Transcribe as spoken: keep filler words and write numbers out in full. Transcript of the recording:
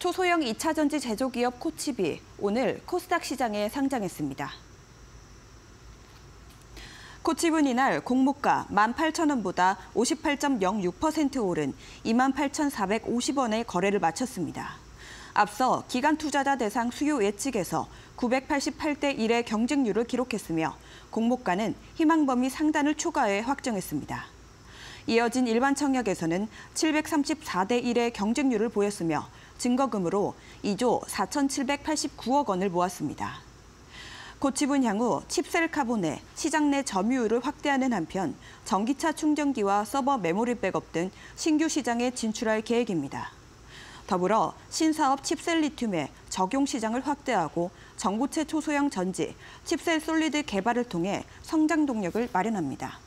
초소형 이 차 전지 제조기업 코칩이 오늘 코스닥 시장에 상장했습니다. 코칩은 이날 공모가 만 팔천 원보다 오십팔 점 영육 퍼센트 오른 이만 팔천사백오십 원에 거래를 마쳤습니다. 앞서 기관 투자자 대상 수요 예측에서 구백팔십팔 대 일의 경쟁률을 기록했으며 공모가는 희망 범위 상단을 초과해 확정했습니다. 이어진 일반 청약에서는 칠백삼십사 대 일의 경쟁률을 보였으며 증거금으로 이조 사천칠백팔십구억 원을 모았습니다. 코칩은 향후 칩셀 카본의 시장 내 점유율을 확대하는 한편 전기차 충전기와 서버 메모리 백업 등 신규 시장에 진출할 계획입니다. 더불어 신사업 칩셀 리튬의 적용 시장을 확대하고 전고체 초소형 전지, 칩셀 솔리드 개발을 통해 성장 동력을 마련합니다.